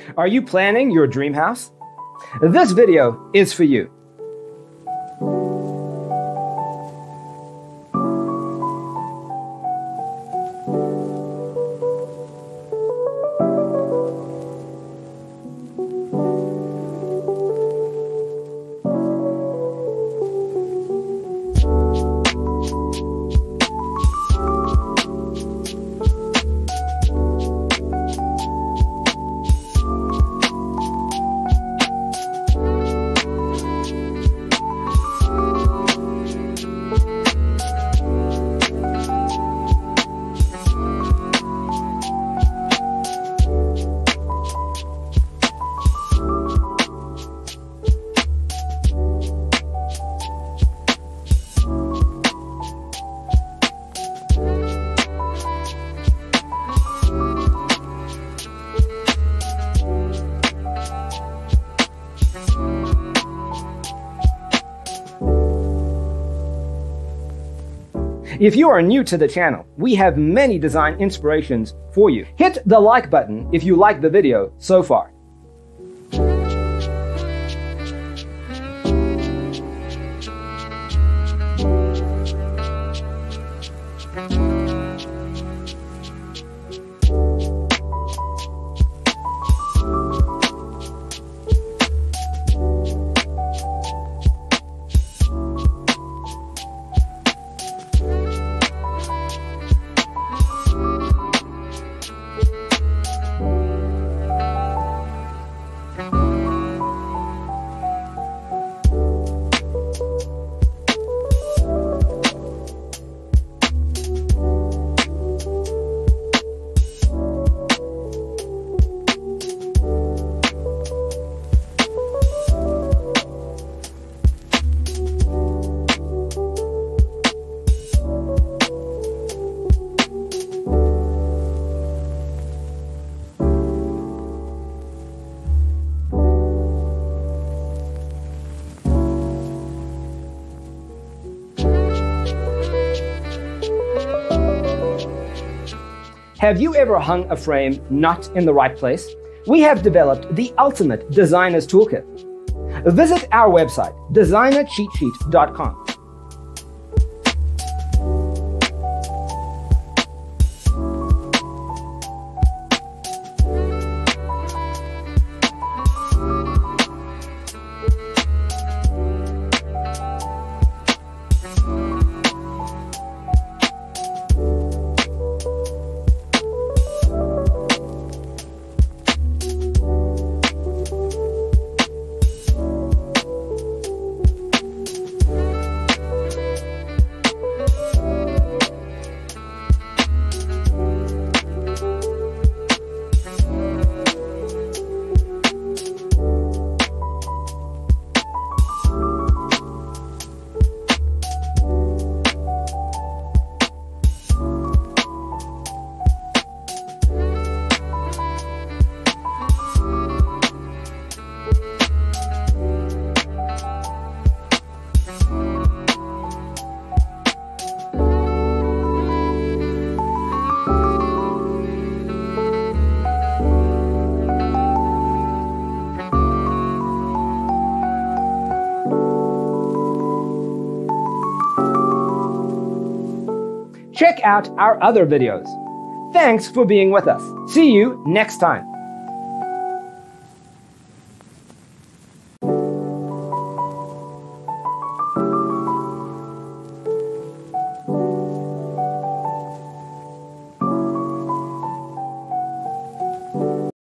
Are you planning your dream house? This video is for you. If you are new to the channel, we have many design inspirations for you. Hit the like button if you like the video so far. Have you ever hung a frame not in the right place? We have developed the ultimate designer's toolkit. Visit our website, designercheatsheet.com. Check out our other videos. Thanks for being with us. See you next time.